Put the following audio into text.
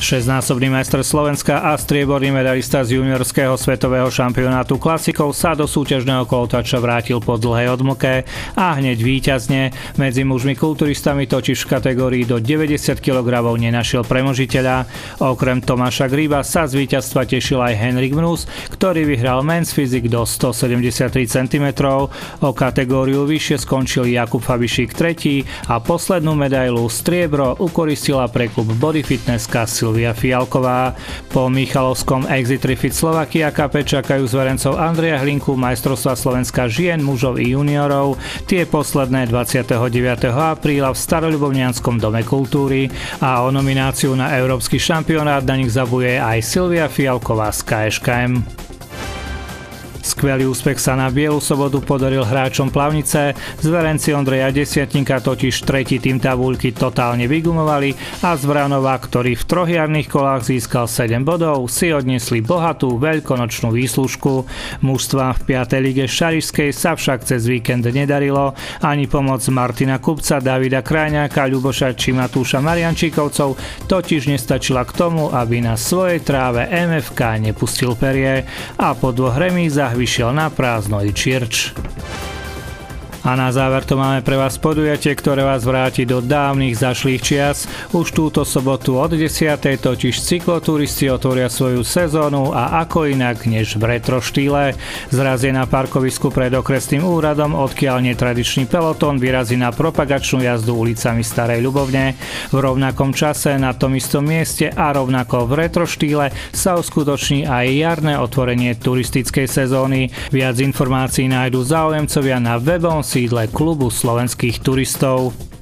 Šestnásobný majster Slovenska a strieborný medailista z juniorského svetového šampionátu klasikov sa do súťažného kolotoča vrátil po dlhej odmlke a hneď víťazne. Medzi mužmi kulturistami totiž v kategórii do 90 kg nenašiel premožiteľa. Okrem Tomáša Gríba sa z víťazstva tešil aj Henrik Mnus, ktorý vyhral Men's Physique do 173 cm. O kategóriu vyššie skončil Jakub Fabišík 3. a poslednú medailu striebro ukoristila pre klub Body Fitness Silvia Fialková. Po Michalovskom Exit Refit Slovakia Cupe čakajú zverencov Andreja Hlinku majstrovstva Slovenska žien, mužov i juniorov. Tie posledné 29. apríla v Staroľubovnianskom dome kultúry a o nomináciu na Európsky šampionát na nich zabuje aj Silvia Fialková z KŠKM. Skvelý úspech sa na Bielu sobotu podaril hráčom Plavnice. Zverenci Ondreja Desiatníka totiž tretí tým tabuľky totálne vygumovali a z Vranova, ktorý v troch jarných kolách získal 7 bodov, si odnesli bohatú veľkonočnú výslužku. Mužstvám v 5. lige Šarišskej sa však cez víkend nedarilo. Ani pomoc Martina Kupca, Davida Krajňáka, Ľuboša či Matúša Mariančíkovcov totiž nestačila k tomu, aby na svojej tráve MFK nepustil perie a po dvoch remízach vyšiel na prázdno i Čirč. A na záver to máme pre vás podujatie, ktoré vás vráti do dávnych zašlých čias. Už túto sobotu od 10. totiž cykloturisti otvoria svoju sezónu a ako inak než v retro štýle. Zrazie na parkovisku pred okresným úradom, odkiaľ netradičný pelotón vyrazí na propagačnú jazdu ulicami Starej Ľubovne. V rovnakom čase na tom istom mieste a rovnako v retro štýle sa uskutoční aj jarné otvorenie turistickej sezóny. Viac informácií nájdu záujemcovia na webom sídle klubu slovenských turistov.